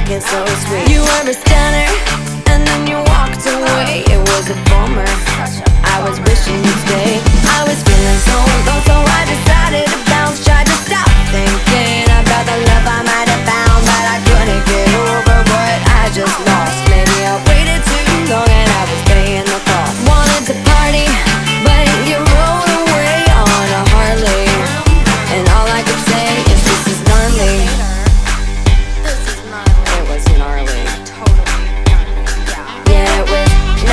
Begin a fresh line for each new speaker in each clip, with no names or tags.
it so sweet. You were a stunner, and then you walked away. It was a bummer, I was wishing you'd stay. I was feeling so low, so I decided to bounce. Tried to stop thinking about the love I might have found, but I couldn't get over what I just lost. Maybe I waited too long and I was paying the cost. Wanted to party, but you rolled away on a Harley, and all I could say is this is gnarly. It was gnarly. Yeah, it was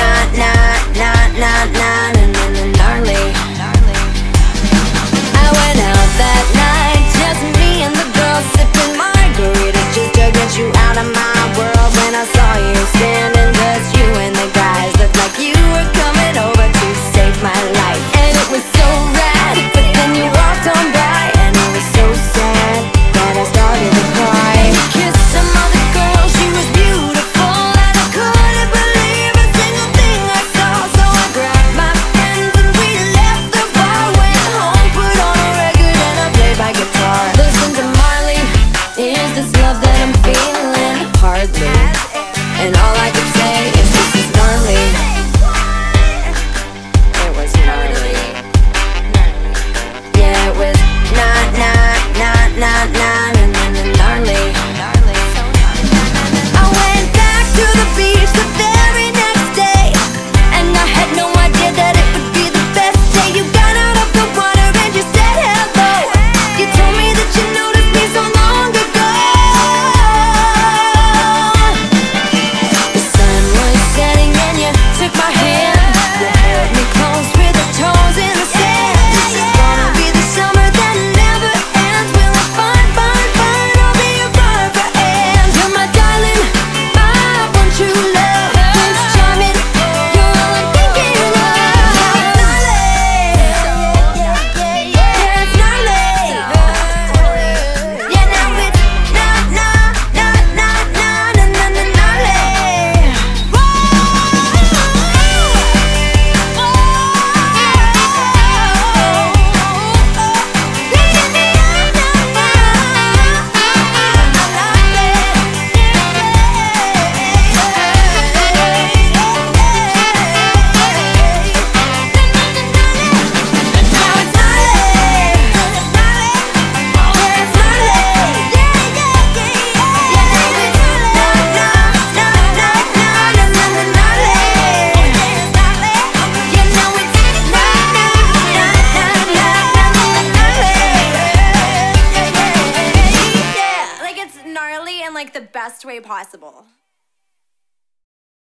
gnarly. I went out that night, just me and the girls sipping margaritas, just to get you out of my world. When I saw you standing, just you and the guys looked like you were coming over to save my life. And it was so rad, but then you walked on by, and it was so sad that I started to cry. And you kissed some other girl, she was beautiful, and I couldn't believe a single thing I saw. So I grabbed my friends and we left the bar, went home, put on a record, and I played my guitar. Listen to Marley, is this love that I'm feeling? Hardly. And all I could say is this is gnarly. It was gnarly. Yeah, it was gnarly. I went back to the beach the very next day, and I had no idea that it would be the best day. You got out of the water and you said hello. You told me that you noticed me so long ago. The sun was setting and you took my hand. You held me close with your toes in the sand. This is gonna be the summer that never ends. We'll have fun, fun, fun. I'll be your Barbara Ann. You're my darling, my one true love. Prince Charming, you're all I'm thinking of. It's gnarly. Yeah, it's gnarly. Yeah, now it's
gnarly in like the best way possible.